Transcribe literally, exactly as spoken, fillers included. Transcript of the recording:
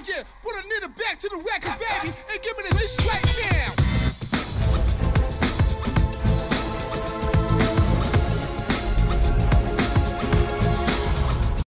yeah. Put a nigga back to the record, baby, and give me this. It's like